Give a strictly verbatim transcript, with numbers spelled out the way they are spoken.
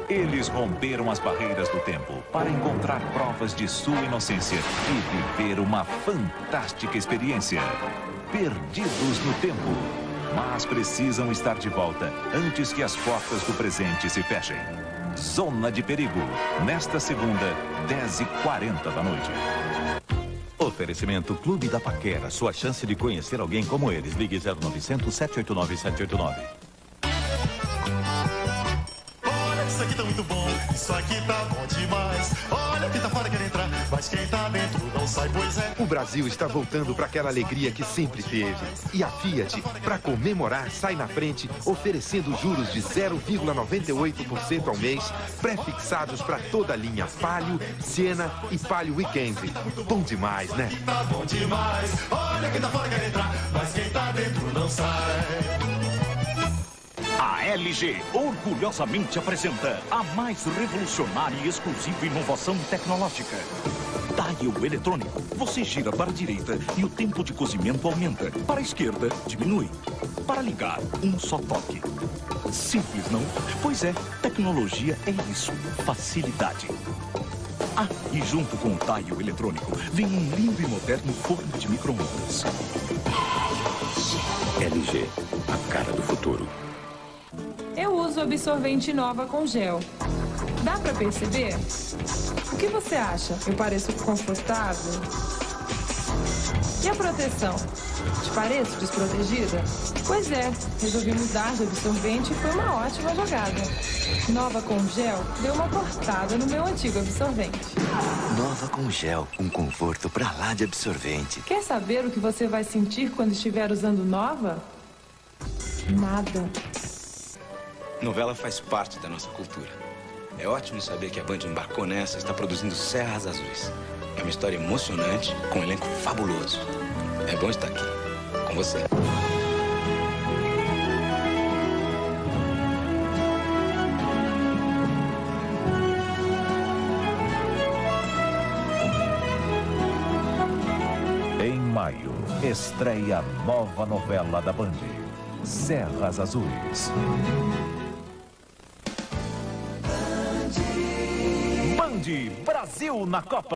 Eles romperam as barreiras do tempo para encontrar provas de sua inocência e viver uma fantástica experiência. Perdidos no tempo, mas precisam estar de volta antes que as portas do presente se fechem. Zona de Perigo, nesta segunda, dez e quarenta da noite. Oferecimento Clube da Paquera. Sua chance de conhecer alguém como eles. Ligue zero novecentos, sete oito nove, sete oito nove. Olha, isso aqui tá muito bom. Isso aqui tá bom demais. Olha, quem tá fora quer entrar, mas quem tá dentro não sai, pois é. O Brasil está voltando para aquela alegria que sempre teve. E a Fiat, para comemorar, sai na frente, oferecendo juros de zero vírgula noventa e oito por cento ao mês, pré-fixados para toda a linha Palio, Siena e Palio Weekend. Bom demais, né? Tá bom demais. Olha, quem tá fora quer entrar, mas quem tá dentro não sai. A L G orgulhosamente apresenta a mais revolucionária e exclusiva inovação tecnológica. Dial eletrônico. Você gira para a direita e o tempo de cozimento aumenta. Para a esquerda, diminui. Para ligar, um só toque. Simples, não? Pois é, tecnologia é isso. Facilidade. Ah, e junto com o Dial eletrônico, vem um lindo e moderno forno de micro-ondas. L G, a cara do futuro. Eu uso absorvente Nova com gel. Dá pra perceber? O que você acha? Eu pareço confortável? E a proteção? Te pareço desprotegida? Pois é, resolvi mudar de absorvente e foi uma ótima jogada. Nova com gel deu uma cortada no meu antigo absorvente. Nova com gel, um conforto pra lá de absorvente. Quer saber o que você vai sentir quando estiver usando Nova? Nada. Novela faz parte da nossa cultura. É ótimo saber que a Band embarcou nessa e está produzindo Serras Azuis. É uma história emocionante, com um elenco fabuloso. É bom estar aqui, com você. Em maio, estreia a nova novela da Band, Serras Azuis. Band Brasil na Copa.